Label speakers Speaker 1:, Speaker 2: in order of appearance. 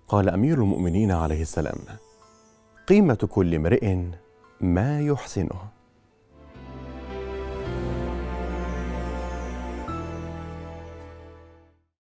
Speaker 1: قال أمير المؤمنين عليه السلام: قيمة كل امرئ ما يحسنه.